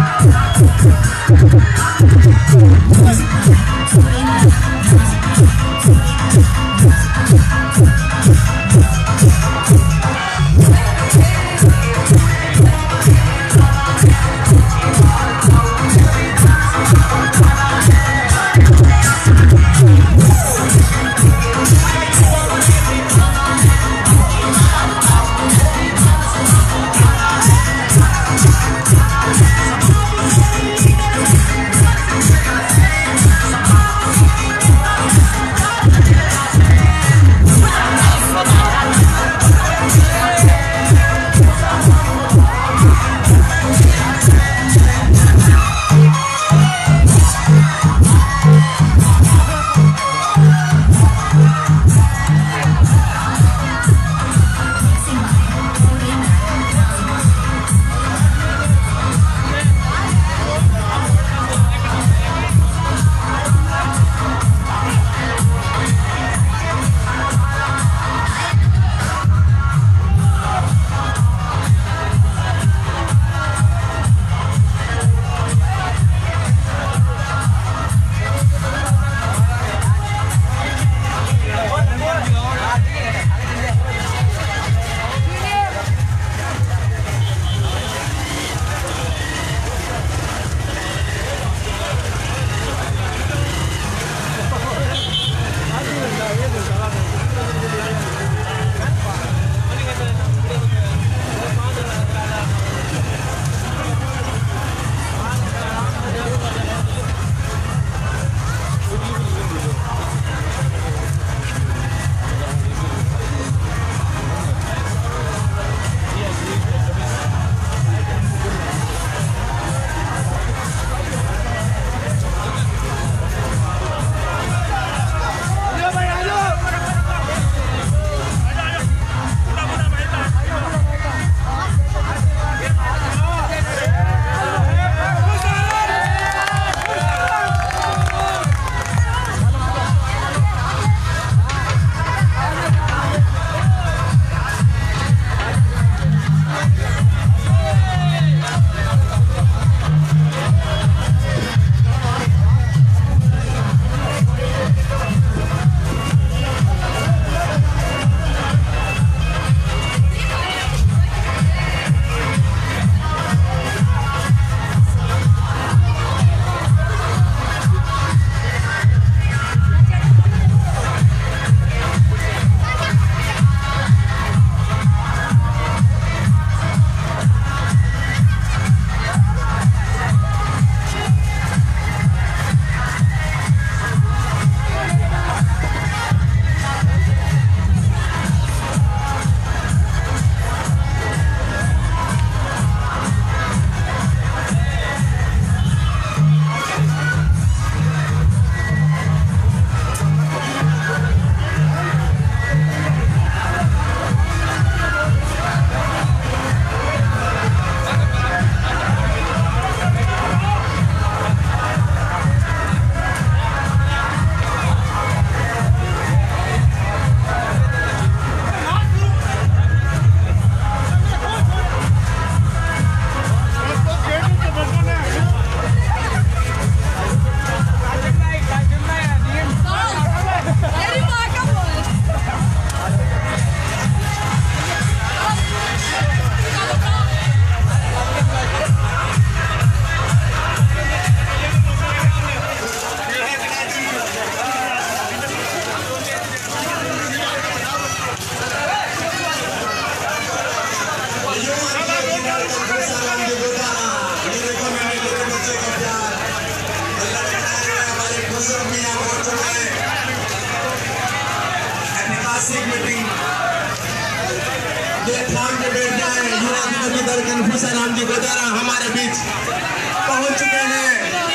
राम जी गोदारा हमारे बीच पहुंच चुके हैं।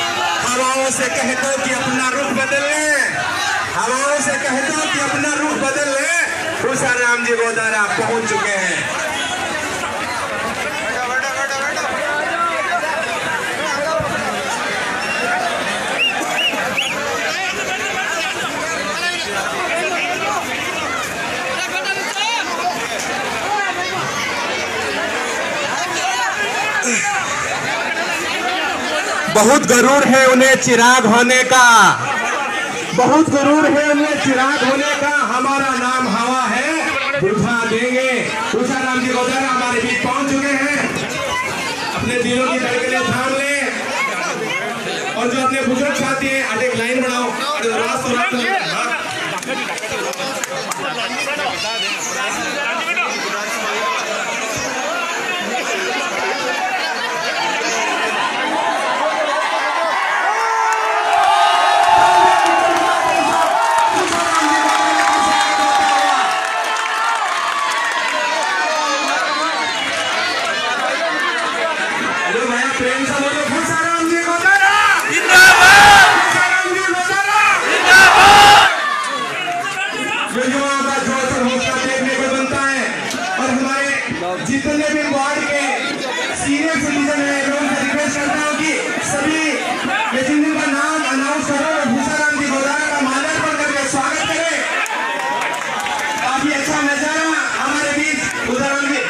हवाओं से कह दो कि अपना रुख बदल ले, हवाओं से कह दो कि अपना रुख बदल ले। भूषण राम जी गोदारा पहुंच चुके हैं। बहुत गरूर है उन्हें चिराग होने का, बहुत गरूर है उन्हें चिराग होने का। हमारा नाम हवा है, बुझा देंगे। तुषाराम जी गोदारा हमारे बीच पहुंच चुके हैं। अपने दिलों की धड़कनें थाम ले और जो अपने बुजुर्ग साथी हैं, आज एक लाइन बनाओ। प्रेम से बोलो तुषाराम जी गोदारा जिंदाबाद, तुषाराम जी गोदारा जिंदाबाद। जो युवाओं का जोश और हौसला देखने को बनता है और हमारे जितने भी वार्ड के सीनियर सिटीजन हैं, मैं उनसे रिक्वेस्ट करता हूँ कि सभी लेजेंडरी का नाम अनाउंस करो और तुषाराम जी गोदारा का माल्यार्पण करके स्वागत करें। काफी अच्छा नजारा हमारे बीच तुषाराम जी।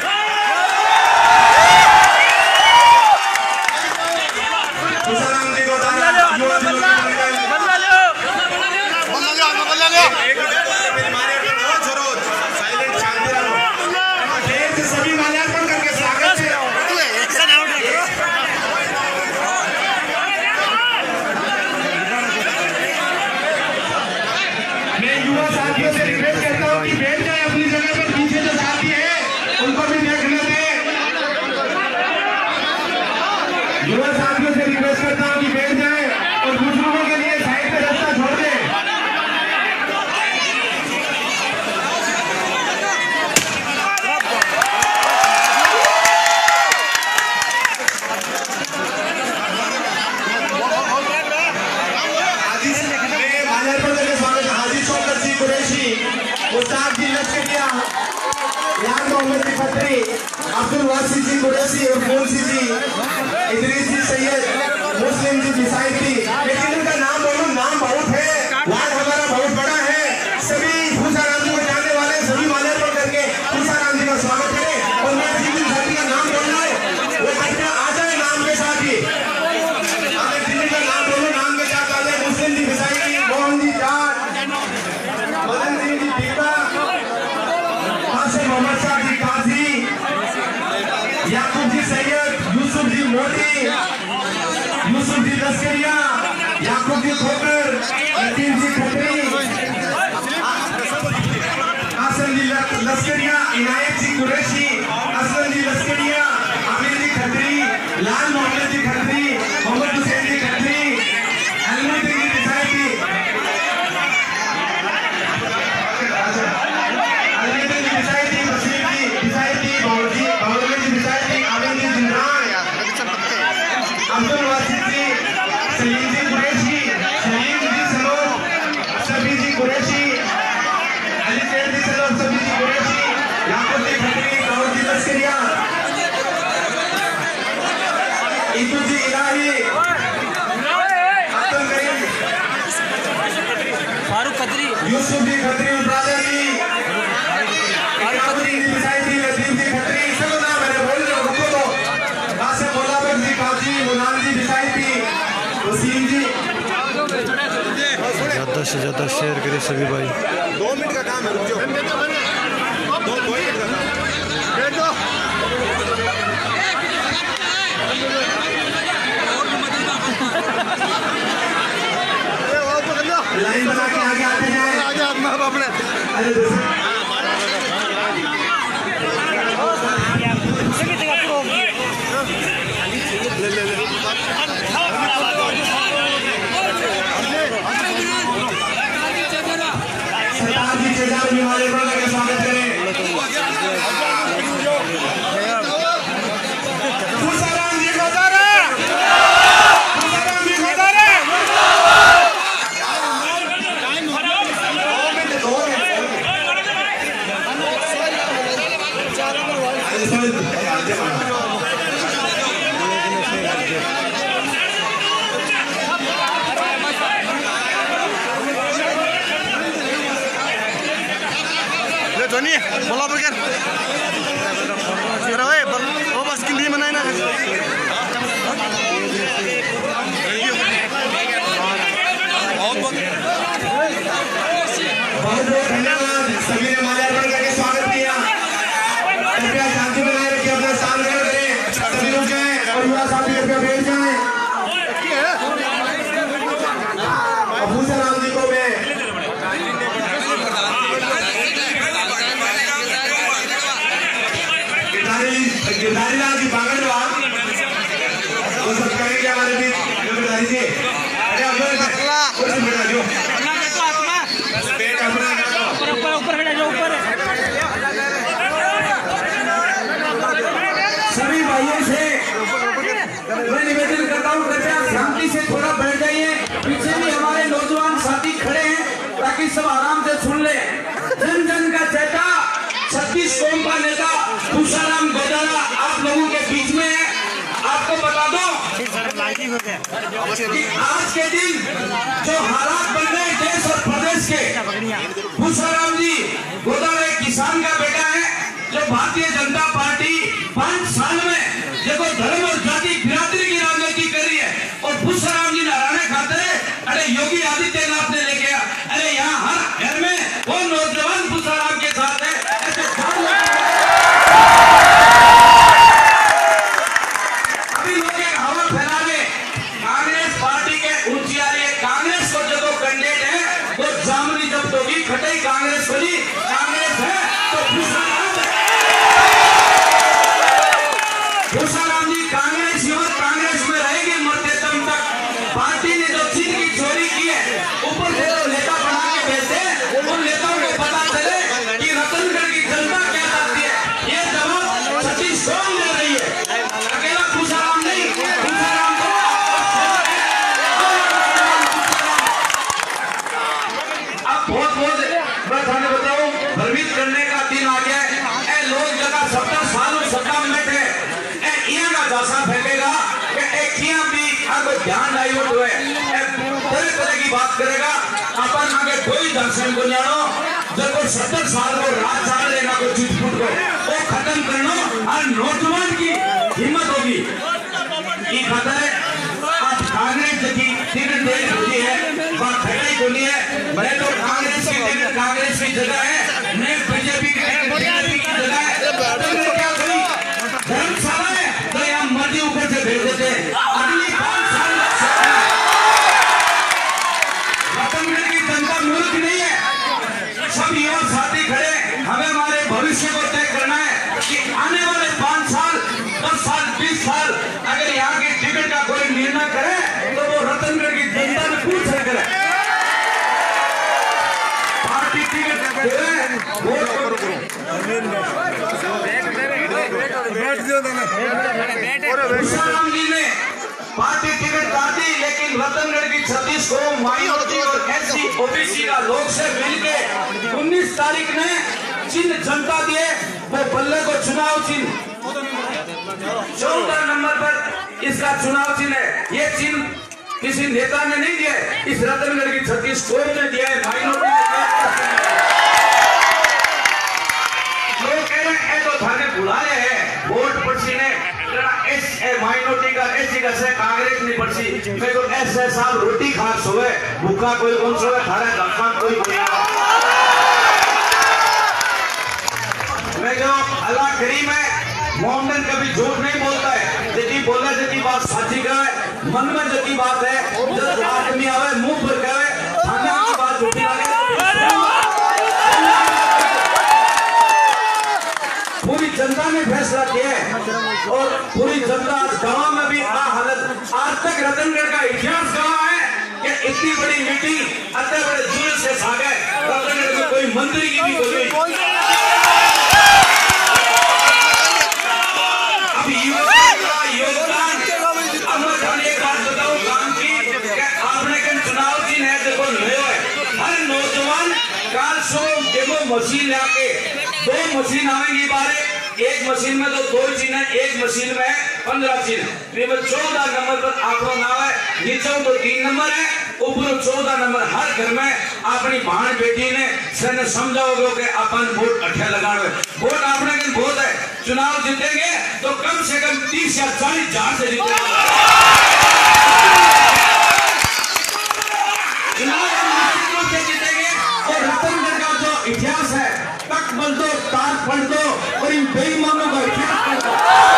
सभी माल्यार्पण करके स्वागत है। मैं युवा साथियों से रिक्वेस्ट करता हूँ कि बैठ जाए अपनी जगह पर। पीछे जो साथी है उनको भी देखने दें। युवा साथियों से रिक्वेस्ट करता हूँ कि बैठ जाए और बुजुर्गों के लिए साइड पे रास्ता छोड़ दें। उस्ताद जी लश्करिया, यार मोहम्मद जी खत्री, अब्दुल वासी जी कुरैशी और फूलसी जी, इदरीस जी सैयद, मुस्लिम जी बिसाइती। लेकिन उनका नाम बोलो, नाम बहुत है, वार्ड हमारा बहुत बड़ा है। सभी तुषाराम जी को जानने वाले सभी माल्यार्पण करके तुषाराम जी का स्वागत करें। और मैं जिन साथी का नाम बोल रहा हूँ वो करके आ जाए नाम के साथ ही। जिन का नाम बोलो नाम के साथ आ जाए। मुस्लिम जी बिसाइती, मोहन जी जाट, मदन सिंह जी दीपा, मोहम्मद शाह जी काजी, याकूब जी सैयद, यूसुफ जी मोदी, यूसुफ जी लश्करिया, याकूब जी खोकर, लतीफ जी खत्री, हासन जी लश्करिया, इनायत जी कुरैशी, असलम जी लश्करिया, आमिर जी खत्री, लाल मोहम्मद जी खत्री, मोहम्मद हुसैन जी खत्री, अलमुद्दीन जी बिसाइती, अब्दुल वासी जी, सलीम जी कुरैशी, शहीद जी सलोर, सभी जी कुरैशी, अली सैद जी सलोर, सभी जी कुरैशी, याकूब जी खत्री, दाऊद जी लश्करिया, ईदू जी इलाही, अब्दुल करीम, फारूक खत्री, यूसुफ जी खत्री, ब्रादर जी, खत्री जी बिसाइती, लतीफ जी खत्री। चलो ना मैंने बोल रहा हूँ, रुको तो। कासिम मोलाबर जी काजी, गुलाम जी बिसाइती, वसीम जी। ज्यादा से ज्यादा शेयर करें सभी भाई। 2 मिनट का काम है, रुक जाओ। 2 मिनट का काम। बैठ जाओ। लाइन बना के आगे आते जाए। आगे अपना अपने। सरदार जी चेजार जी हमारे का स्वागत करें। तुषाराम जी गोदारा, तुषाराम जी Godara. Tony, bola berkan. Sekarang, bas kini mana nak? हूँ कृपया शांति से थोड़ा बैठ जाइए। पीछे भी हमारे नौजवान साथी खड़े हैं ताकि सब आराम से सुन ले। जन जन का चेता 36 कौम का नेता तुषाराम गोदारा आप लोगों के बीच में है। आपको बता दो कि आज के दिन जो हालात बन रहे हैं देश और प्रदेश के, तुषाराम जी गोदारा एक किसान का बेटा है जो भारतीय जनता पार्टी 5 साल में देखो धर्म और जाति बिरादरी की राजनीति कर रही है और तुषाराम जी ने हराने खातिर अरे योगी आदित्यनाथ ने लेके आया। अरे यहाँ हर घर में वो नौजवान तुषाराम के साथ है। अभी लोग एक हवा फैला के कांग्रेस पार्टी के ऊंची आ रही है। कांग्रेस को जो कैंडिडेट है वो जामनी जब्त होगी, खटाई कांग्रेस बनी, कांग्रेस है तो तुषाराम जी कांग्रेस और कांग्रेस में रहेगी मरते दम तक। पार्टी ने जो चीज की चोरी की है ऊपर से जो नेता बना के भेजते उन नेताओं को पता चले कि रतनगढ़ की जनता क्या चाहती है। ये जवाब सतीश कौन दे रही है, अकेला तुषाराम नहीं। तुषाराम को अब बहुत मैं थाने बताऊं भ्रमित करने का दिन आ गया है। लोग जगह 70 साल सत्ता में बैठे जासा फेंकेगा कि एक भी अगर ध्यान डाइवर्ट हुए तरह तरह की बात करेगा। अपन आगे कोई दर्शन को जानो जब को 70 साल को राज चाल लेना को चिटपुट को वो खत्म करना और नौजवान की हिम्मत होगी कि खाता है। आज कांग्रेस की टिकट दे रही है बात खड़ी बोली है। मैं तो कांग्रेस की टिकट कांग्रेस की जगह है, मैं बीजेपी की जगह है। क्या करी धर्मशाला है तो यहाँ मर्जी ऊपर से भेज देते हैं। अगली 5 साल रतनगढ़ की जनता मूर्ख नहीं है। सब युवा साथी खड़े, हमें हमारे भविष्य को तय करना है कि आने वाले 5 साल 10 साल 20 साल अगर यहाँ की टिकट का कोई निर्णय करे तो वो रतनगढ़ की जनता में पूछ कर करे। पार्टी टिकट तुषाराम जी ने पार्टी टिकट काटी लेकिन रतनगढ़ की 36 को माइनॉरिटी और एससी ओबीसी का लोग से मिलकर 19 तारीख ने चिन्ह जनता दिए। वो बल्ले को चुनाव चिन्ह 14 नंबर पर इसका चुनाव चिन्ह है। ये चिन्ह किसी नेता ने नहीं दिया, इस रतनगढ़ की 36 को ने दिया है, माइनॉरिटी ने दिया। लोग कह रहे हैं तो थाने बुलाए हैं वोट पर्ची ने माइनॉरिटी का एससी का से कांग्रेस नहीं पर्ची मैं तो ऐसे साल रोटी खा सोए भूखा कोई कौन सोए थारे धक्का कोई मैं जो अल्लाह करीम है। मोहम्मद कभी झूठ नहीं बोलता है, जति बोला जति बात साची कहे मन में जति बात है। जब आदमी आवे मुंह पर कहे थाने की बात झूठी लगे। पूरी जनता ने फैसला किया है और पूरी जनता गांव में भी आ हालत। आज तक रतनगढ़ का इतिहास गवाह है कि इतनी बड़ी मीटिंग इतने बड़े जुलूस से सागे रतनगढ़ में कोई मंत्री की भी कोई अभी योगदान। अब मैं एक बात बताऊं काम की आपने कल चुनाव चिन्ह है देखो हर नौजवान काल सो देखो मशीन लाके 2 मशीन आएंगी बारे। एक मशीन में तो 2 चिन्ह है, एक मशीन में 15 चिन्ह। 14 नंबर पर आपका नाम है, नीचे तो 3 नंबर है, ऊपर 14 नंबर। हर घर में अपनी बहन बेटी ने सर समझाओगे कि अपन वोट अठे लगाओ। वोट आपने कल बहुत है, चुनाव जीतेंगे तो कम से कम 30 या 40 हजार से जीतेंगे। चुनाव से जीतेंगे और रतनगढ़ का जो इतिहास है तक बल दो तार पढ़ दो और इन बेईमानों का इतिहास पढ़ दो।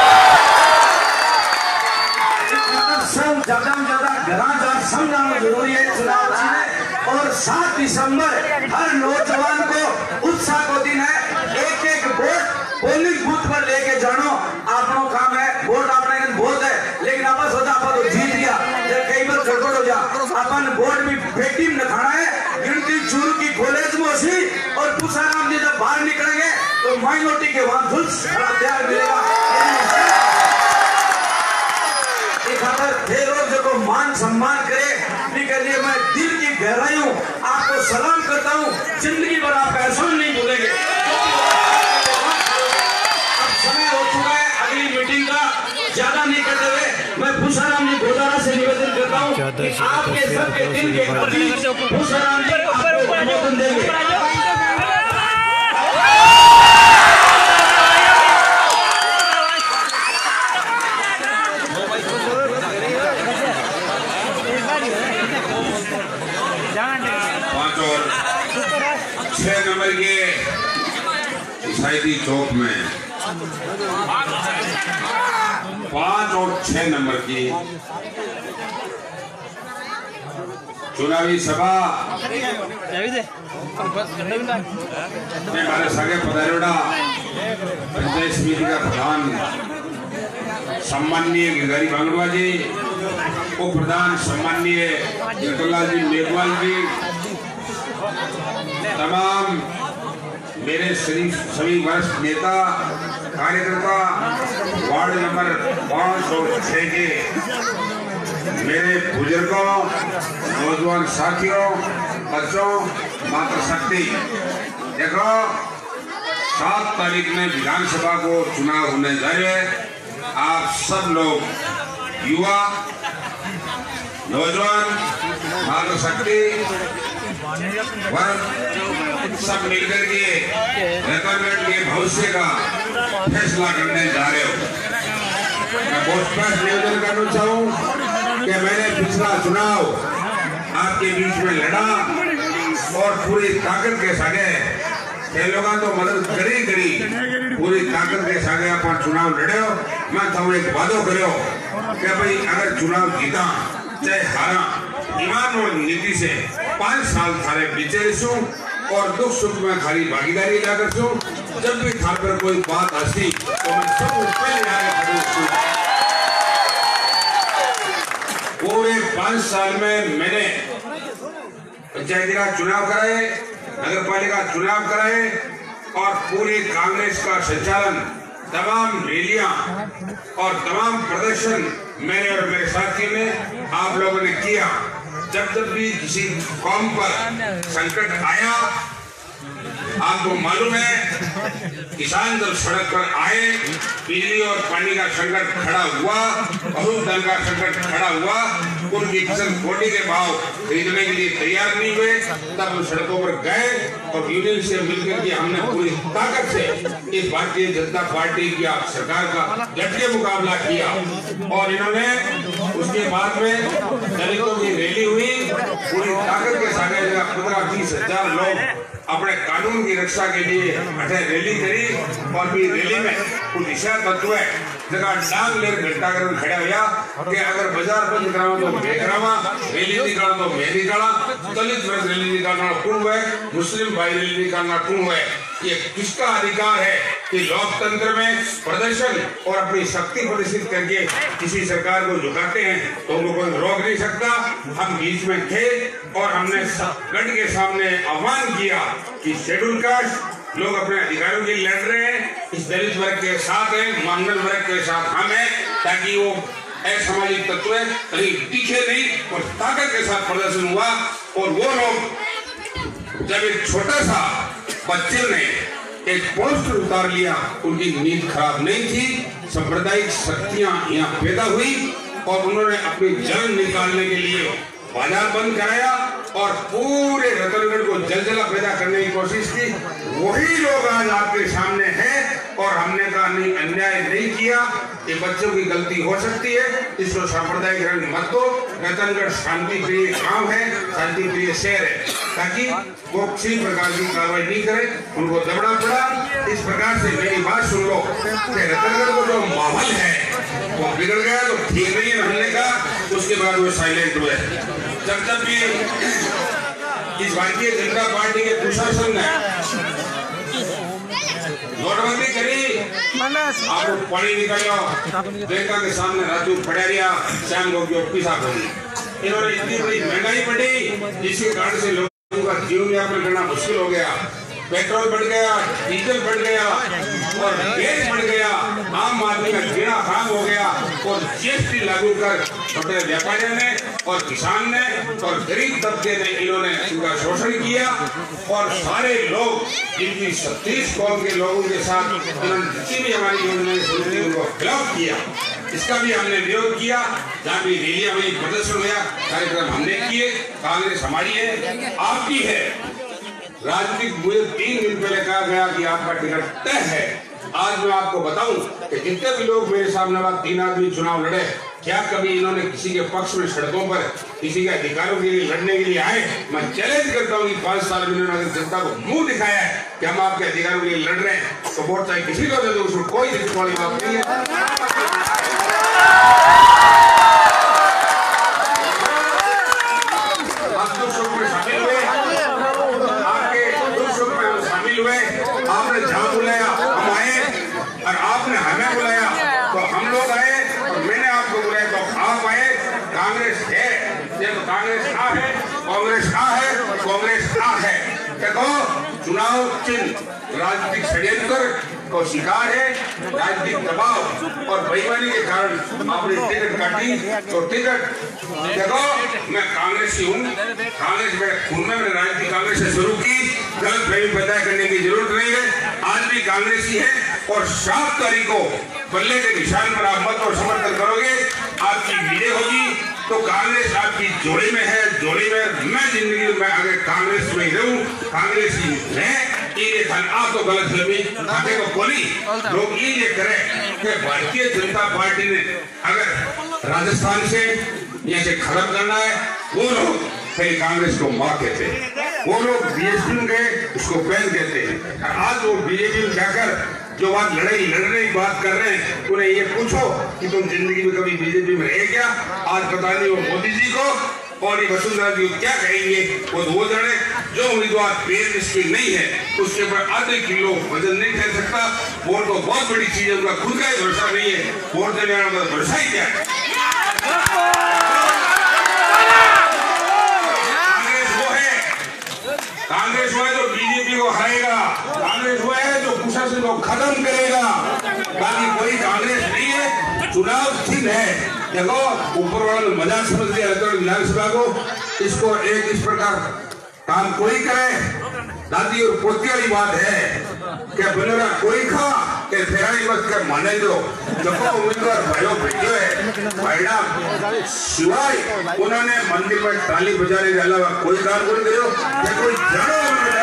ज्यादा घरा समझाना जरूरी है चुनाव चिन्ह। और 7 दिसंबर हर नौजवान को उत्साह को दिन है। एक वोट पोलिंग बूथ पर लेके जानो आपनो काम है। वोट आपने बहुत है लेकिन आपस होता आप तो जीत गया जब कई बार गड़बड़ हो जा अपन वोट भी बेटी में खाना है। गिनती चूरू की कॉलेज में सी और तुषाराम जी जब बाहर निकलेंगे तो माइनॉरिटी के वहां धुल्स तैयार मिलेगा। मान सम्मान करे, इसके लिए मैं दिल की गहराइयों आपको सलाम करता हूँ। जिंदगी भर आपका एहसान नहीं भूलेंगे। अब समय हो चुका है अगली मीटिंग का, ज्यादा नहीं करते हुए मैं भूषाराम जी गोदारा से निवेदन करता हूँ कि आपके सबके दिल के प्रति भूषाराम जी आपको अनुमोदन देंगे। 5 और 6 नंबर के सोसाइटी चौक में 5 और 6 नंबर की चुनावी सभा हमारे सगे पधारोड़ा पंचायत समिति का प्रधान सम्माननीय गिरधारी बांगड़वा जी, उप प्रधान सम्माननीय जगलाल जी मेघवाल जी, तमाम मेरे सभी वरिष्ठ नेता कार्यकर्ता, वार्ड नंबर 5 और 6 के मेरे बुजुर्गों, नौजवान साथियों, बच्चों, मातृशक्ति, देखो 7 तारीख में विधानसभा को चुनाव होने जा रहे हैं। आप सब लोग युवा, नौजवान, मातृशक्ति वर्ग सब मिलकर के रतनगढ़ के भविष्य का फैसला करने जा रहे हो। मैं बहुत स्पष्ट निवेदन करना चाहूँ कि मैंने पिछला चुनाव आपके बीच में लड़ा और पूरी ताकत के साथ लोगों तो मदद करी पूरी ताकत के साथ आप चुनाव लड़े हो। मैं तो एक वादो करो कि भाई अगर चुनाव जीता चाहे हारा, ईमान और नीति से 5 साल थारे पीछे सू और दुख सुख में खाली भागीदारी जाकर सू। जब भी थार पर कोई बात हंसी तो मैं सब पहले पूरे 5 साल में मैंने पंचायती राज चुनाव कराए, नगर पालिका चुनाव कराए और पूरी कांग्रेस का संचालन, तमाम रैलियां और तमाम प्रदर्शन मैंने और मेरे साथियों ने आप लोगों ने किया। जब भी किसी कौम पर संकट आया, आपको मालूम है किसान जब सड़क पर आए, बिजली और पानी का संकट खड़ा हुआ, पशुधन का संकट खड़ा हुआ, उनकी फसल कोटी के भाव खरीदने के लिए तैयार नहीं हुए, तब हम सड़कों पर गए और यूनियन से मिलकर के हमने पूरी ताकत से इस भारतीय जनता पार्टी की सरकार का डट के मुकाबला किया। और इन्होंने उसके बाद में दलितों की रैली हुई, पूरी ताकत के साथ 15-20 हजार लोग अपने कानून की रक्षा के लिए रैली करी और भी रैली में कुछ दिशा तत्व है जगह डांग लेकर घंटाकरण खड़ा हुआ कि अगर बाजार बंद करावा तो मैं करावा, रैली निकाला तो मैं निकाला, दलित वर्ग रैली निकालना क्यों है, मुस्लिम भाई रैली निकालना क्यों है? ये किसका अधिकार है कि लोकतंत्र में प्रदर्शन और अपनी शक्ति प्रदर्शित करके किसी सरकार को झुकाते हैं तो उनको कोई रोक नहीं सकता। हम बीच में थे और हमने गढ़ के सामने आह्वान किया कि शेड्यूल कास्ट लोग अपने अधिकारों के लिए लड़ रहे हैं, इस दलित वर्ग के साथ है, मानव वर्ग के साथ हम हैं, ताकि वो असामाजिक तत्व कहीं दिखे नहीं और ताकत के साथ प्रदर्शन हुआ। और वो लोग जब एक छोटा सा बच्चे ने एक पोस्टर उतार लिया, उनकी नींद खराब नहीं थी, सांप्रदायिक शक्तियां यहाँ पैदा हुई और उन्होंने अपनी जान निकालने के लिए बाजार बंद कराया और पूरे रतनगढ़ को जलजला पैदा करने की कोशिश की। वही लोग आज आपके सामने हैं और हमने कहा नहीं, अन्याय नहीं किया, ये बच्चों की गलती हो सकती है, इसको सांप्रदायिक रंग मत दो। रतनगढ़ शांति प्रिय गांव है, शांति प्रिय शहर है, ताकि वो किसी प्रकार की कार्रवाई नहीं करे, उनको दबड़ा पड़ा। इस प्रकार से मेरी बात सुन लो कि रतनगढ़ को जो माहौल है वो बिगड़ गया तो ठीक नहीं है, हमने कहा। उसके बाद वो साइलेंट हुए। जब भी इस भारतीय जनता पार्टी के प्रशासन ने नोटबंदी करी, आपको पानी निकालो, बैंकों के सामने राजू पड़िया श्याम गोगी ऑफिस आ गई। इन्होंने इतनी बड़ी महंगाई बढ़ी जिसके कारण से लोगों का जीवन यापन करना मुश्किल हो गया। पेट्रोल बढ़ गया, डीजल बढ़ गया और गैस बढ़ गया, आम आदमी का जीना खराब हो गया और जीएसटी लागू कर छोटे व्यापारियों ने और किसान ने और गरीब तबके ने इन्होंने इनका शोषण किया और सारे लोग जिनकी 36 कौम के लोगों के साथ उन्होंने जितनी भी हमारी योजनाएं शुरू की उनको खिलाफ किया। इसका भी हमने विरोध किया, जहाँ भी रैलियां हुई, प्रदर्शन हुआ, कार्यक्रम हमने किए। कांग्रेस हमारी है, आपकी है। राजनीतिक मुझे 3 दिन पहले कहा गया कि आपका टिकट तय है। आज मैं आपको बताऊं कि जितने भी लोग मेरे सामने 3 आदमी चुनाव लड़े, क्या कभी इन्होंने किसी के पक्ष में सड़कों पर किसी के अधिकारों के लिए लड़ने के लिए आए? मैं चैलेंज करता हूँ कि 5 साल में इन्होंने जनता को मुंह दिखाया है कि हम आपके अधिकारों के लिए लड़ रहे हैं, तो वोट चाहे किसी को दे दो, उसमें कोई दिक्कत वाली बात नहीं है। आपने जहां बुलाया हम आए और आपने हमें बुलाया तो हम लोग आए और मैंने आपको बुलाया तो आप आए। कांग्रेस है, जब कांग्रेस आ है, कांग्रेस आ है, कांग्रेस आ है। देखो, चुनाव चिन्ह राजनीतिक षड्यंत्र को शिकार है, राजनीतिक दबाव और बेईमानी के कारण आपने टिकट काटी। तो टिकट देखो, मैं कांग्रेस की हूँ, कांग्रेस मेरे खून में, मैंने राजनीति कांग्रेस से शुरू की, गलत फहमी पैदा करने की जरूरत नहीं है। आज भी कांग्रेस की है और 7 तारीख को बल्ले के निशान पर आप मत और समर्थन करोगे, आपकी विजय होगी। तो कांग्रेस आपकी जोड़ी में है, जोड़ी में मैं जिंदगी में अगर कांग्रेस में रहूं, कांग्रेस की है। आप तो गलत फहमी खाते को बोली, लोग ये करें कि भारतीय जनता पार्टी ने अगर राजस्थान से ये खत्म करना है, वो लोग पहले कांग्रेस को मार कहते हैं, वो लोग बीएसपी में गए उसको बैन कहते हैं। आज वो बीजेपी में जाकर जो बात लड़ने की बात कर रहे हैं, उन्हें ये पूछो कि तुम जिंदगी में कभी बीजेपी में रहे क्या? आज पता नहीं वो मोदी जी को और ये वसुंधरा जी क्या कहेंगे, वो जाने। जो उम्मीदवार पेड़ इसकी नहीं है उसके ऊपर आधे किलो वजन नहीं कर सकता। वोट तो बहुत बड़ी चीज है, उनका खुद का ही भरोसा नहीं है, वोट देने वाला भरोसा ही क्या है? कांग्रेस वो है जो बीजेपी को हराएगा, कांग्रेस वो है जो कुशासन को खत्म करेगा, बाकी कोई कांग्रेस नहीं है। चुनाव चिन्ह है। देखो, ऊपर वाला मजाक समझ लिया विधानसभा को, इसको एक इस प्रकार काम कोई करे। दादी और पोती वाली बात है कि बनेगा कोई खा के फेराई बस कर माने दो। देखो, उम्मीदवार भाइयों भेजो है, भाईडा सिवाय उन्होंने मंदिर में ताली बजाने के अलावा कोई काम नहीं करो। या कोई जानो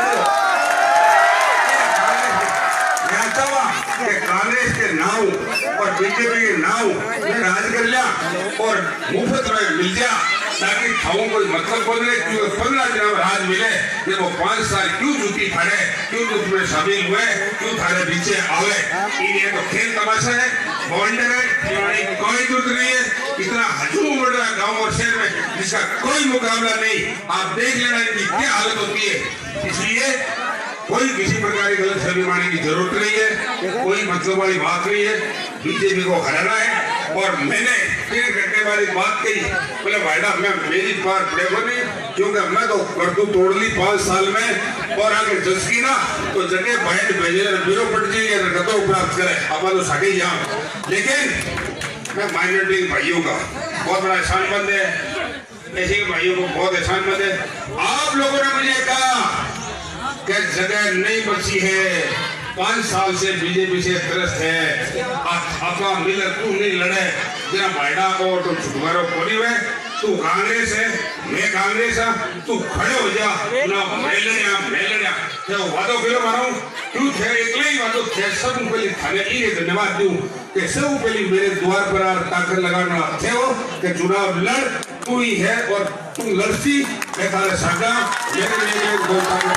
कांग्रेस के नाव और बीजेपी के नाव में राज कर लिया और मुफ्त में मिल जा, ताकि खाओ कोई मतलब बदले। 15 दिन राज मिले, जब वो 5 साल क्यों जूती फाड़े, क्यों उसमें शामिल हुए, क्यों थारे पीछे आवे? ये तो खेल तमाशा है, बॉन्डर है, कोई जरूरत नहीं है। इतना हजूम बढ़ रहा है गाँव और शहर में जिसका कोई मुकाबला नहीं। आप देख लेना इनकी क्या हालत होती है। इसलिए कोई किसी प्रकार की गलत फहमी मानने की जरूरत नहीं है, कोई मतलब वाली बात नहीं है। बीजेपी को हराना है और मैंने 3 घंटे वाली बात कही, बोले भाईडा मैं मेरी बात पड़ेगा नहीं, क्योंकि मैं तो करतू तोड़ ली 5 साल में और अगर जस की ना तो जगह बहन भेजे बीरो पट जाइए तो प्राप्त करे, अब तो साढ़े यहाँ। लेकिन मैं माइनॉरिटी भाइयों का बहुत बड़ा एहसान मंद है, ऐसे भाइयों को बहुत एहसान मंद है। आप लोगों ने मुझे कहा कि जगह नहीं बची है, 5 साल से बीजेपी से त्रस्त है, आपका मिलर तू नहीं लड़े, तेरा भाईडा को तुम छुटकारो खोली हुए, तू कांग्रेस है, मैं कांग्रेस है, तू खड़े हो जा ना, मैं लड़िया जो वादों फिर मारूं क्यों थे एकले ही वादों थे। सब पहले थाने ये धन्यवाद दूं कि सब पहले मेरे द्वार पर ताकत लगाना थे हो कि चुनाव लड़, तू ही है और तू लड़ती मैं थारे सागा मेरे दो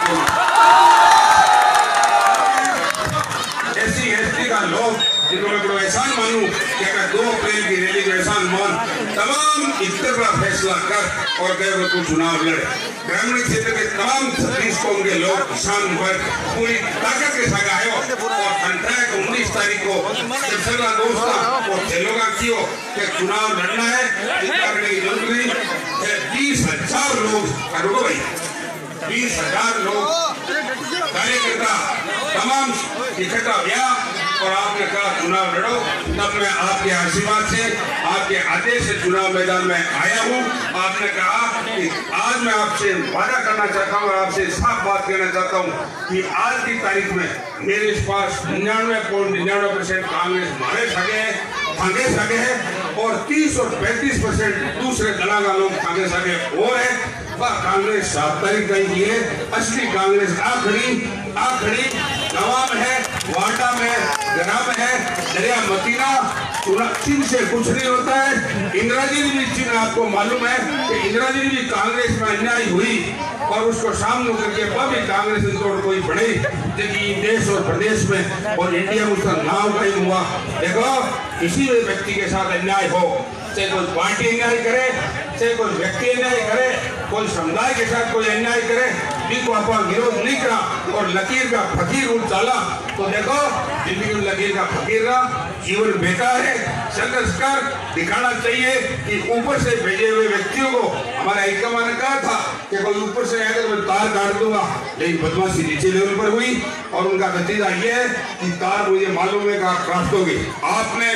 ऐसी का लोग जिनको मैं बड़ा एहसान मानूं कि अगर 2 अप्रैल की रैली का एहसान मान तमाम इज्जत का फैसला कर और गए तू चुनाव लड़। ग्रामीण क्षेत्र के तमाम 36 कौम के लोग किसान वर्ग पूरी ताकत के साथ आए और 19 तारीख को दोस्त और खेलोगा क्यों कि चुनाव लड़ना है, करने की जरूरत नहीं। 20,000 लोग, रुको भाई, 20,000 लोग कार्यकर्ता तमाम इकट्ठा किया और आपने कहा चुनाव लड़ो। तब मैं आपके आशीर्वाद से, आपके आदेश से चुनाव मैदान में आया हूँ। आपने कहा कि आज मैं आपसे वादा करना चाहता हूँ और आपसे साफ बात कहना चाहता हूँ कि आज की तारीख में मेरे पास 99.99% कांग्रेस हमारे सगे है और 30 और 35% दूसरे दला का लोग कांग्रेस आगे और है। वह कांग्रेस 7 तारीख गई है। असली कांग्रेस आखिरी नवाब है, वाटा में ग्राम है, दरिया मतीना चीन से कुछ नहीं होता है। इंदिरा जी भी चीन आपको मालूम है कि इंदिरा जी भी कांग्रेस में अन्याय हुई और उसको सामने करके वह भी कांग्रेस तोड़ कोई बढ़े लेकिन देश और प्रदेश में और इंडिया में उसका नाम कहीं हुआ। देखो किसी भी व्यक्ति के साथ अन्याय हो, चाहे कोई पार्टी अन्याय करे, चाहे कोई व्यक्ति अन्याय करे, कोई समुदाय के साथ कोई अन्याय करे, जिनको आप विरोध नहीं करा और लकीर का फकीर उठ डाला तो देखो जिंदगी में लकीर का फकीर रहा, जीवन बेकार है। संघर्ष कर दिखाना चाहिए कि ऊपर से भेजे हुए व्यक्तियों को हमारा हाईकमान ने कहा था कि कोई ऊपर से आएगा तो मैं तार काट दूंगा, लेकिन बदमाशी नीचे लेवल पर हुई और उनका नतीजा ये है कि तार मुझे मालूम है कि आप काट दोगे। आपने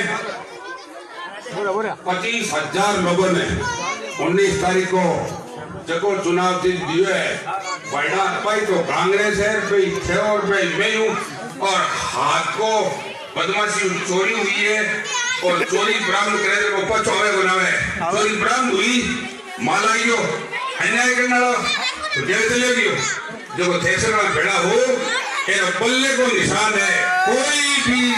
25,000 लोगों ने 19 तारीख को जको चुनाव जीत दिए है। भाई तो कांग्रेस है, भाई थे और भाई मैं हूँ और हाथ को बदमाशी चोरी हुई है और चोरी बरामद करे तो पछोवे बनावे चोरी बरामद हुई मालाइयो अन्याय करना तो जेल चले गयो। जो थेसर में भेड़ा हो ये बल्ले को निशान है। कोई भी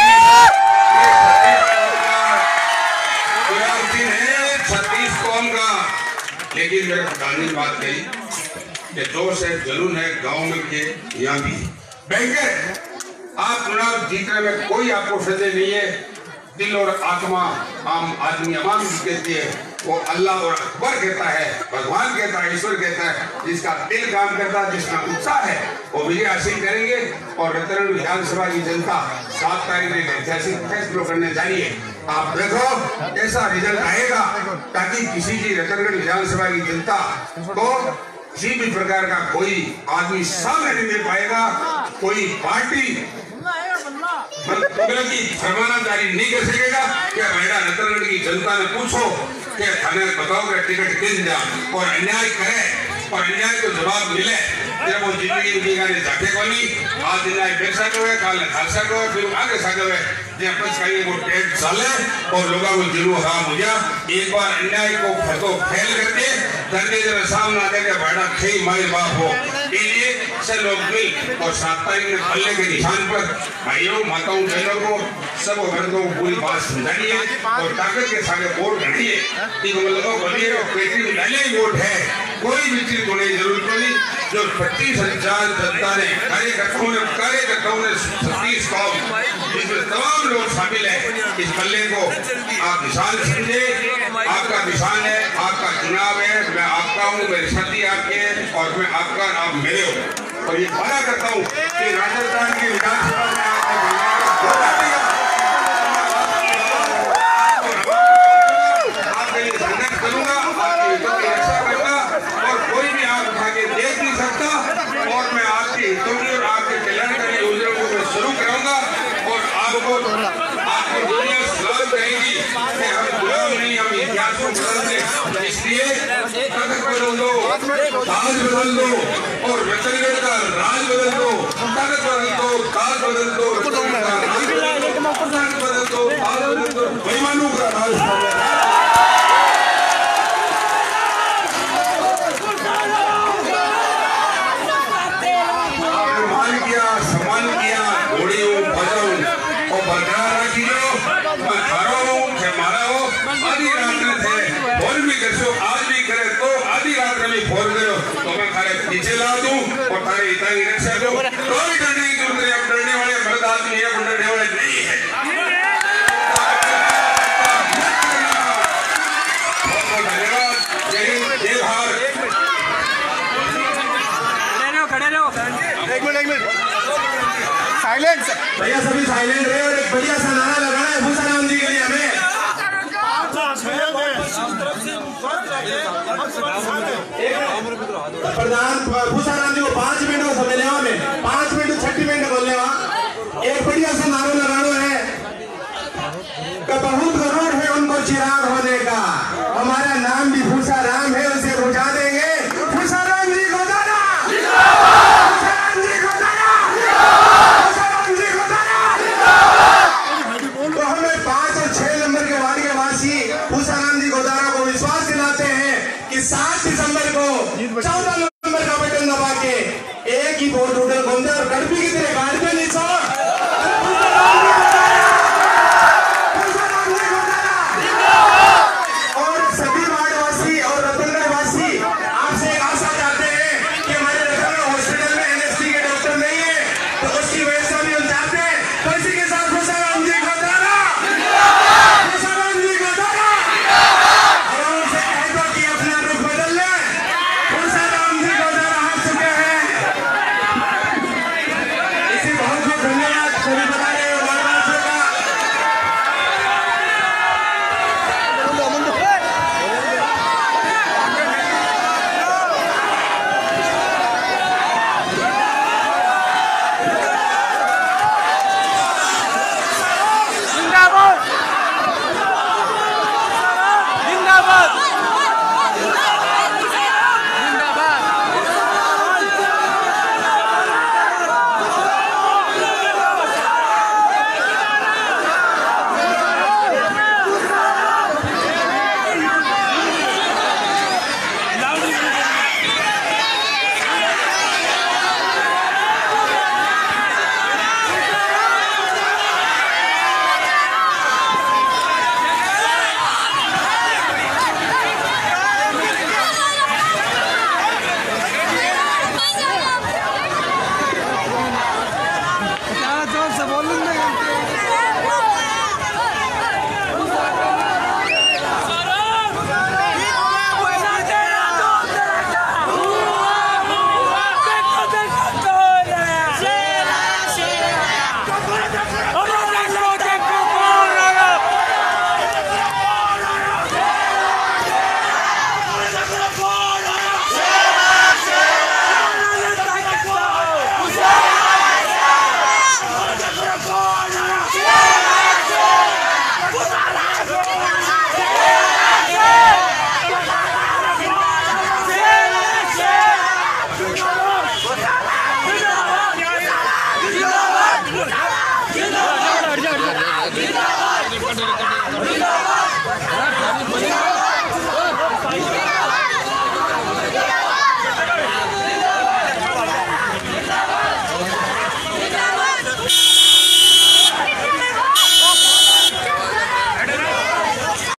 छत्तीस कौम का, लेकिन मेरे प्रधान ने बात कही कि जोश है जुनून है गांव में के यहाँ भी बैंकर आप चुनाव जीतने में कोई आपको सजा नहीं है। दिल और आत्मा आम आदमी अमान कहती है वो अल्लाह और अकबर कहता है, भगवान कहता है, ईश्वर कहता है। जिसका दिल काम करता है, जिसका उत्साह है वो विजय हासिल करेंगे और रतन विधानसभा की जनता 7 तारीख में ऐतिहासिक फैसला करने जा रही है। आप देखो ऐसा रिजल्ट आएगा ताकि किसी की रतनगढ़ विधानसभा की जनता को किसी भी प्रकार का कोई आदमी सामने नहीं दे पाएगा, कोई पार्टी की फरमाना जारी नहीं कर सकेगा। क्या मेरा रतनगढ़ की जनता ने पूछो कि थाने बताओ कि टिकट किन जा और अन्याय करे और अन्याय को जवाब मिले जब वो जिंदगी की गाने जाके कोनी आज अन्याय बेसा को है, काल खालसा को है, फिर आगे सागे है जे आपस कहीं वो टेट चले और लोगों को दिलो हराम हो गया। एक बार अन्याय को फटो फैल करके धरने जरा सामने आके के बड़ा थे माई बाप हो इसलिए से लोग मिल और 7 तारीख में पल्ले के निशान पर भाइयों माताओं बहनों को सब वर्गों को पूरी बात समझानी है और ताकत के साथ वोट करनी है। तीन लोगों को लिए पेटी में डाले वोट है, कोई भी चीज होने की जरूरत नहीं। जो 25,000 जनता ने कार्यकर्ताओं ने 36 कौम इसमें तमाम लोग शामिल है। इस पल्ले को आप निशान समझे, आपका निशान है, आपका चुनाव है। मैं आपका हूँ, मेरी साथी आपके है और मैं आपका आप मेरे हो और ये वादा करता हूँ कि राजस्थान की विधानसभा में आपके लिए संघर्ष करूंगा, आपके हितों की रक्षा करूंगा और कोई भी आप उठा के देख नहीं सकता और मैं आपके हितों की और आपके कल्याणकारी योजनाओं को मैं शुरू कराऊंगा और आपको दुनिया सलाम करेगी कि हम गुलाम नहीं, हम इतिहास को बदल दें। इसलिए ताकत बदल दो, ताज बदल दो और रतनगढ़ का राज बदल दो, ताकत बदल दो, ताज बदल दो, ताकत बदल दो, ताज बदल दो, बेईमानों का राज सम्मान किया घोड़ियों बजाऊं और बरकरार रखियो। मैं खारो हूँ मारा हो आधी रात में थे फोन भी कर आज भी करे तो आधी रात में भी फोन करो तो मैं थारे पीछे ला दूं और थारे हिता की रक्षा दूं। कोई डरने की जरूरत नहीं, अब डरने वाले मर्द आदमी है, डरने वाले नहीं है। बहुत बहुत धन्यवाद। जय हिंद, जय भारत। एक मिनट साइलेंस भैया, सभी साइलेंट रहे और एक बढ़िया सा नारा लगाना है भूषाराम जी के लिए हमें। प्रधान भूषाराम जी को 5 मिनट का समय लेवा में 5 फूसाराम है उसे बुझा देंगे। फूसाराम जी को दाना, फूसाराम जी को दाना, फूसाराम जी को दाना। तो हमें 5 और 6 नंबर के वार्ड के वासी फूसाराम जी गोदारा को विश्वास दिलाते हैं कि 7 दिसंबर को 14